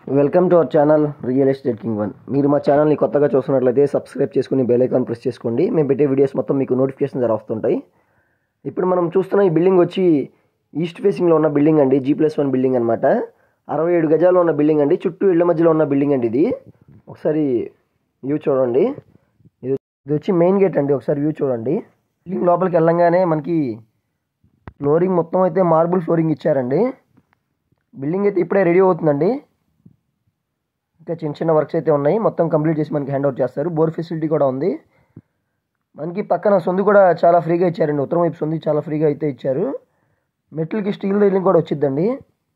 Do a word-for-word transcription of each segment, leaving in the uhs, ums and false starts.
Welcome to our channel real estate king one. మీరు మా ఛానల్ని కొత్తగా చూస్తున్నట్లయితే సబ్స్క్రైబ్ చేసుకుని బెల్ ఐకాన్ ప్రెస్ చేసుకోండి. మేము పెట్టే వీడియోస్ మొత్తం మీకు నోటిఫికేషన్ ద్వారా వస్తుంటాయి. ఇప్పుడు మనం చూస్తున్న ఈ బిల్డింగ్ వచ్చి ఈస్ట్ ఫేసింగ్లో ఉన్న బిల్డింగ్ అండి. జీ ప్లస్ వన్ బిల్డింగ్ అనమాట. అరవై ఏడు గజాలు ఉన్న బిల్డింగ్ అండి. చుట్టూ ఇళ్ల మధ్యలో ఉన్న బిల్డింగ్ అండి. ఇది ఒకసారి వ్యూ చూడండి. ఇది ఇది వచ్చి మెయిన్ గేట్ అండి. ఒకసారి వ్యూ చూడండి. బిల్డింగ్ లోపలికి వెళ్ళంగానే మనకి ఫ్లోరింగ్ మొత్తం అయితే మార్బుల్ ఫ్లోరింగ్ ఇచ్చారండి. బిల్డింగ్ అయితే ఇప్పుడే రెడీ అవుతుందండి. ఇంకా చిన్న చిన్న వర్క్స్ అయితే ఉన్నాయి. మొత్తం కంప్లీట్ చేసి మనకి హ్యాండ్ ఓవర్ చేస్తారు. బోర్ ఫెసిలిటీ కూడా ఉంది. మనకి పక్కన సొందు కూడా చాలా ఫ్రీగా ఇచ్చారండి. ఉత్తరం వైపు సొందు చాలా ఫ్రీగా అయితే ఇచ్చారు. మెట్లకి స్టీల్ రైలింగ్ కూడా వచ్చిద్దండి.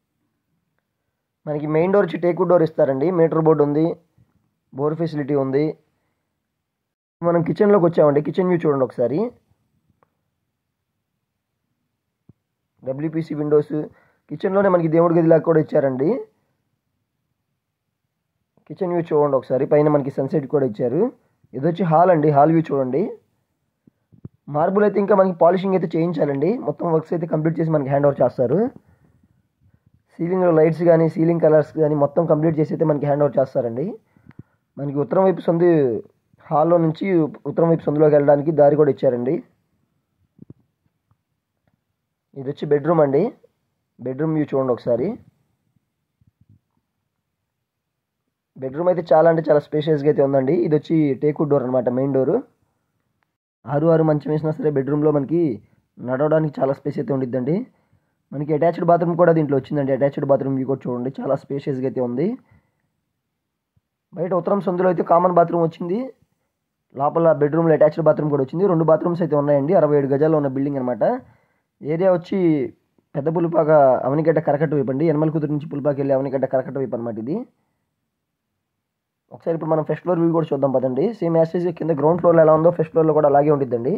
మనకి మెయిన్ డోర్ వచ్చి టేక్వుడ్ డోర్ ఇస్తారండి. మీటర్ బోర్డు ఉంది. బోర్ ఫెసిలిటీ ఉంది. మనం కిచెన్లోకి వచ్చామండి. కిచెన్ వ్యూ చూడండి ఒకసారి. WPC Windows. కిచెన్లోనే మనకి దేవుడి గదిలాగా కూడా ఇచ్చారండి. కిచెన్ వ్యూ చూడండి ఒకసారి. పైన మనకి సన్సెట్ కూడా ఇచ్చారు. ఇది వచ్చి హాల్ అండి. హాల్ వ్యూ చూడండి. మార్బుల్ అయితే ఇంకా మనకి పాలిషింగ్ అయితే చేయించాలండి. మొత్తం వర్క్స్ అయితే కంప్లీట్ చేసి మనకి హ్యాండ్ ఓవర్ చేస్తారు. సీలింగ్లో లైట్స్ కానీ సీలింగ్ కలర్స్ కానీ మొత్తం కంప్లీట్ చేసి అయితే మనకి హ్యాండ్ ఓవర్ చేస్తారండి. మనకి ఉత్తరం వైపు సందు హాల్లో నుంచి ఉత్తరం వైపు సందులోకి వెళ్ళడానికి దారి కూడా ఇచ్చారండి. ఇది వచ్చి బెడ్రూమ్ అండి. బెడ్రూమ్ వ్యూ చూడండి ఒకసారి. బెడ్రూమ్ అయితే చాలా అంటే చాలా స్పేషియస్గా అయితే ఉందండి. ఇది వచ్చి టేక్వుడ్ డోర్ అనమాట. Main door. ఆరు ఆరు మంచం వేసినా సరే బెడ్రూమ్లో మనకి నడవడానికి చాలా స్పేస్ అయితే ఉండిద్దండి. మనకి అటాచ్డ్ బాత్రూమ్ కూడా దీంట్లో వచ్చిందండి. అటాచ్డ్ బాత్రూమ్ వ్యూ కూడా చూడండి. చాలా స్పేషియస్గా అయితే ఉంది. బయట ఉత్తరం సందులో అయితే కామన్ బాత్రూమ్ వచ్చింది. లోపల బెడ్రూమ్లో అటాచ్డ్ బాత్రూమ్ కూడా వచ్చింది. రెండు బాత్రూమ్స్ అయితే ఉన్నాయండి. అరవై ఏడు గజాల్లో ఉన్న బిల్డింగ్ అనమాట. ఏరియా వచ్చి పెద్ద పులిపాక అవనిగడ్డ కరకట్ట వైపు అండి. యనమల కుదురు నుంచి పులిపాక వెళ్ళి అవనిగడ్డ కరకట్ట వైపు అనమాట ఇది. ఒకసారి ఇప్పుడు మనం ఫస్ట్ ఫ్లోర్ వ్యూ కూడా చూద్దాం పదండి. సేమ్ యాస్టేజ్ కింద గ్రౌండ్ ఫ్లోర్లో ఎలా ఉందో ఫస్ట్ ఫ్లోర్లో కూడా అలాగే ఉండిద్దండి.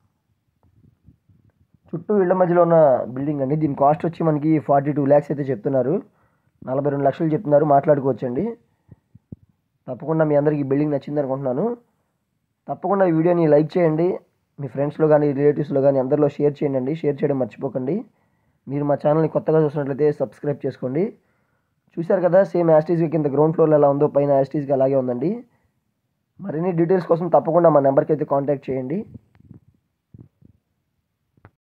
చుట్టూ ఇళ్ల మధ్యలో ఉన్న బిల్డింగ్ అండి. దీని కాస్ట్ వచ్చి మనకి ఫార్టీ టూ ల్యాక్స్ అయితే చెప్తున్నారు. నలభై రెండు లక్షలు చెప్తున్నారు. మాట్లాడుకోవచ్చండి. తప్పకుండా మీ అందరికీ బిల్డింగ్ నచ్చింది అనుకుంటున్నాను. తప్పకుండా ఈ వీడియోని లైక్ చేయండి. మీ ఫ్రెండ్స్లో కానీ రిలేటివ్స్లో కానీ అందరిలో షేర్ చేయండి. షేర్ చేయడం మర్చిపోకండి. మీరు మా ఛానల్ని కొత్తగా చూసినట్లయితే సబ్స్క్రైబ్ చేసుకోండి. చూశారు కదా సేమ్ యాస్టీజ్గా కింద గ్రౌండ్ ఫ్లోర్లో ఎలా ఉందో పైన యాస్టీజ్గా అలాగే ఉందండి. మరిన్ని డీటెయిల్స్ కోసం తప్పకుండా మా నెంబర్కి అయితే కాంటాక్ట్ చేయండి.